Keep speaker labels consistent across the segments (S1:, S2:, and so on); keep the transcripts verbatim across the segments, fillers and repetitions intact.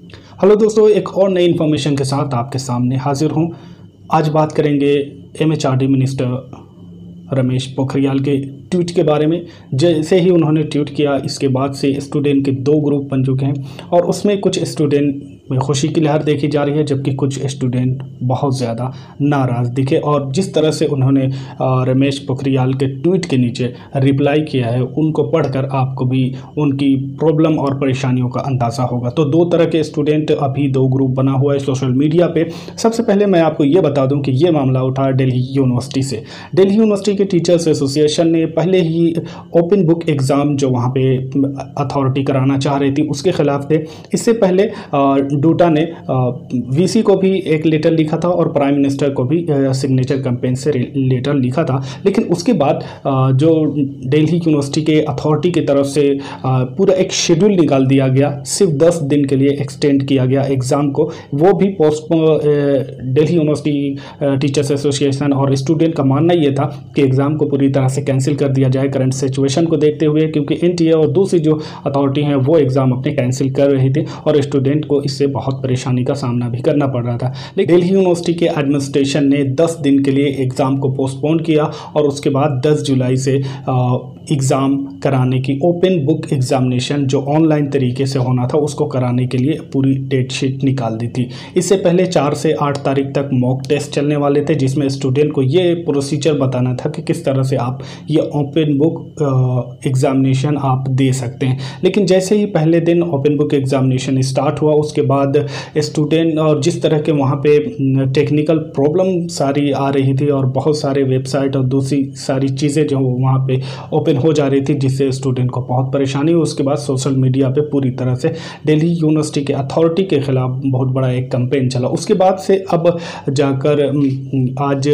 S1: Hello दोस्तों, एक और नई इन्फॉर्मेशन के साथ आपके सामने हाजिर हूँ। आज बात करेंगे एमएचआरडी मिनिस्टर रमेश पोखरियाल के ट्वीट के बारे में। जैसे ही उन्होंने ट्वीट किया, इसके बाद से स्टूडेंट के दो ग्रुप बन चुके हैं और उसमें कुछ स्टूडेंट में खुशी की लहर देखी जा रही है, जबकि कुछ स्टूडेंट बहुत ज़्यादा नाराज़ दिखे। और जिस तरह से उन्होंने रमेश पोखरियाल के ट्वीट के नीचे रिप्लाई किया है, उनको पढ़कर आपको भी उनकी प्रॉब्लम और परेशानियों का अंदाज़ा होगा। तो दो तरह के स्टूडेंट, अभी दो ग्रुप बना हुआ है सोशल मीडिया पे। सबसे पहले मैं आपको ये बता दूं कि ये मामला उठा दिल्ली यूनिवर्सिटी से। दिल्ली यूनिवर्सिटी के टीचर्स एसोसिएशन ने पहले ही ओपन बुक एग्ज़ाम जो वहाँ पे अथॉरिटी कराना चाह रही थी, उसके खिलाफ थे। इससे पहले डूटा ने वीसी को भी एक लेटर लिखा था और प्राइम मिनिस्टर को भी सिग्नेचर कैंपेन से लेटर लिखा था। लेकिन उसके बाद जो दिल्ली यूनिवर्सिटी के अथॉरिटी की तरफ से पूरा एक शेड्यूल निकाल दिया गया, सिर्फ दस दिन के लिए एक्सटेंड किया गया एग्ज़ाम को। वो भी postpone, Delhi University teachers association और स्टूडेंट का मानना ये था कि एग्ज़ाम को पूरी तरह से कैंसिल कर दिया जाए करंट सिचुएशन को देखते हुए, क्योंकि एनटीए और दूसरी जो अथॉरिटी हैं वो एग्ज़ाम अपने कैंसिल कर रही थी और स्टूडेंट को इससे बहुत परेशानी का सामना भी करना पड़ रहा था। लेकिन दिल्ली यूनिवर्सिटी के एडमिनिस्ट्रेशन ने दस दिन के लिए एग्ज़ाम को पोस्टपोन किया और उसके बाद दस जुलाई से एग्ज़ाम कराने की, ओपन बुक एग्जामिनेशन जो ऑनलाइन तरीके से होना था उसको कराने के लिए पूरी डेट शीट निकाल दी थी। इससे पहले चार से आठ तारीख तक मॉक टेस्ट चलने वाले थे, जिसमें स्टूडेंट को ये प्रोसीजर बताना था कि किस तरह से आप ये ओपन बुक एग्जामिनेशन आप दे सकते हैं। लेकिन जैसे ही पहले दिन ओपन बुक एग्जामिनेशन स्टार्ट हुआ, उसके बाद स्टूडेंट और जिस तरह के वहाँ पे टेक्निकल प्रॉब्लम सारी आ रही थी और बहुत सारे वेबसाइट और दूसरी सारी चीज़ें जो वहाँ पे ओपन हो जा रही थी, जिससे स्टूडेंट को बहुत परेशानी हुई। उसके बाद सोशल मीडिया पे पूरी तरह से दिल्ली यूनिवर्सिटी के अथॉरिटी के खिलाफ बहुत बड़ा एक कैंपेन चला। उसके बाद से अब जाकर आज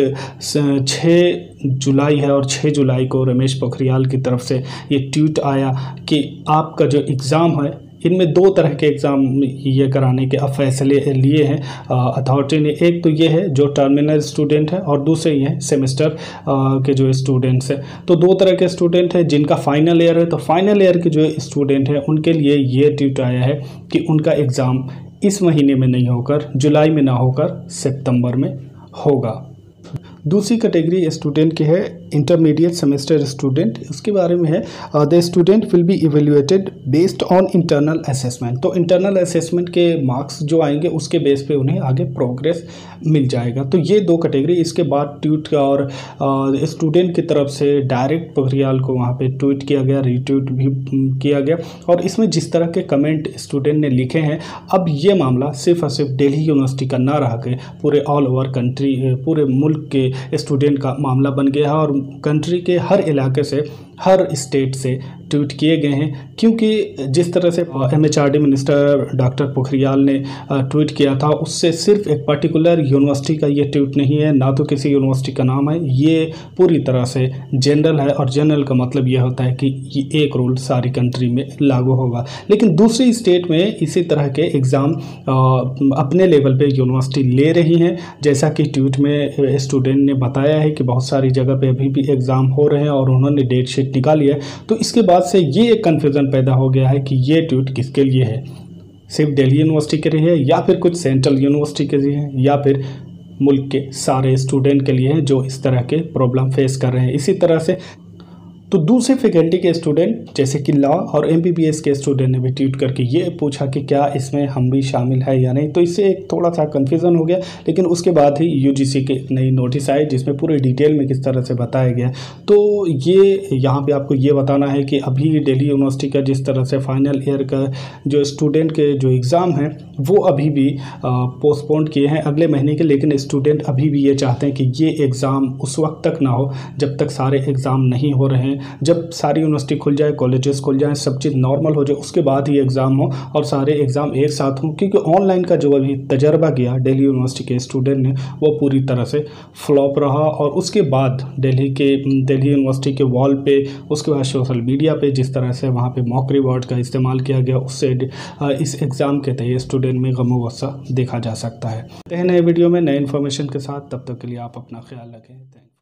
S1: छः जुलाई है और छः जुलाई को रमेश पोखरियाल की तरफ से ये ट्वीट आया कि आपका जो एग्ज़ाम है, इनमें दो तरह के एग्ज़ाम ये कराने के अब फैसले लिए हैं अथॉरिटी ने। एक तो ये है जो टर्मिनल स्टूडेंट है और दूसरे ये हैं सेमेस्टर के जो स्टूडेंट्स हैं। तो दो तरह के स्टूडेंट हैं जिनका फाइनल ईयर है। तो फाइनल ईयर के जो स्टूडेंट हैं उनके लिए ये ट्वीट आया है कि उनका एग्ज़ाम इस महीने में नहीं होकर, जुलाई में ना होकर सितंबर में होगा। दूसरी कैटेगरी स्टूडेंट की है इंटरमीडिएट सेमेस्टर स्टूडेंट। उसके बारे में है the student will be evaluated based on internal assessment. तो इंटरनल असेसमेंट के मार्क्स जो आएंगे उसके बेस पे उन्हें आगे प्रोग्रेस मिल जाएगा। तो ये दो कैटेगरी। इसके बाद ट्वीट और स्टूडेंट की तरफ से डायरेक्ट पोखरियाल को वहाँ पे ट्वीट किया गया, रीट्वीट भी किया गया और इसमें जिस तरह के कमेंट स्टूडेंट ने लिखे हैं, अब ये मामला सिर्फ और सिर्फ दिल्ली यूनिवर्सिटी का ना रह के पूरे ऑल ओवर कंट्री, पूरे मुल्क के स्टूडेंट का मामला बन गया है और कंट्री के हर इलाके से, हर स्टेट से ट्वीट किए गए हैं। क्योंकि जिस तरह से एमएचआरडी मिनिस्टर डॉक्टर पोखरियाल ने ट्वीट किया था, उससे सिर्फ एक पर्टिकुलर यूनिवर्सिटी का ये ट्वीट नहीं है, ना तो किसी यूनिवर्सिटी का नाम है, ये पूरी तरह से जनरल है और जनरल का मतलब ये होता है कि ये एक रूल सारी कंट्री में लागू होगा। लेकिन दूसरी स्टेट में इसी तरह के एग्ज़ाम अपने लेवल पे यूनिवर्सिटी ले रही हैं। जैसा कि ट्वीट में स्टूडेंट ने बताया है कि बहुत सारी जगह पे अभी भी एग्ज़ाम हो रहे हैं और उन्होंने डेट शीट निकाली है। तो इसके बाद से ये एक कन्फ्यूज़न पैदा हो गया है कि ये ट्वीट किसके लिए है, सिर्फ दिल्ली यूनिवर्सिटी के लिए है या फिर कुछ सेंट्रल यूनिवर्सिटी के लिए है या फिर मुल्क के सारे स्टूडेंट के लिए है जो इस तरह के प्रॉब्लम फेस कर रहे हैं। इसी तरह से तो दूसरे फैकल्टी के स्टूडेंट जैसे कि लॉ और एमबीबीएस के स्टूडेंट ने भी ट्वीट करके ये पूछा कि क्या इसमें हम भी शामिल है या नहीं। तो इससे एक थोड़ा सा कन्फ्यूज़न हो गया। लेकिन उसके बाद ही यूजीसी के एक नई नोटिस आई जिसमें पूरे डिटेल में किस तरह से बताया गया। तो ये यहाँ पे आपको ये बताना है कि अभी दिल्ली यूनिवर्सिटी का जिस तरह से फाइनल ईयर का जो स्टूडेंट के जो एग्ज़ाम हैं वो अभी भी पोस्टपोन किए हैं अगले महीने के। लेकिन स्टूडेंट अभी भी ये चाहते हैं कि ये एग्ज़ाम उस वक्त तक ना हो जब तक सारे एग्ज़ाम नहीं हो रहे हैं। जब सारी यूनिवर्सिटी खुल जाए, कॉलेजेस खुल जाएं, सब चीज़ नॉर्मल हो जाए, उसके बाद ही एग्ज़ाम हो और सारे एग्ज़ाम एक साथ हों। क्योंकि ऑनलाइन का जो अभी तजर्बा किया दिल्ली यूनिवर्सिटी के स्टूडेंट ने वो पूरी तरह से फ्लॉप रहा और उसके बाद दिल्ली के दिल्ली यूनिवर्सिटी के वॉल पे, उसके बाद सोशल मीडिया पे जिस तरह से वहाँ पे मॉक रिवॉर्ड का इस्तेमाल किया गया, उससे इस एग्ज़ाम के तहत स्टूडेंट में गम गुस्सा देखा जा सकता है। नए वीडियो में नए इन्फॉर्मेशन के साथ, तब तक के लिए आप अपना ख्याल रखें। Thank you.